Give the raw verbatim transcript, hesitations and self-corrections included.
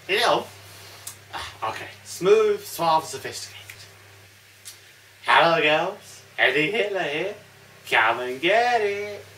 You know? Okay. Smooth, suave, sophisticated. Hello, girls. Eddie Hitler here. Come and get it.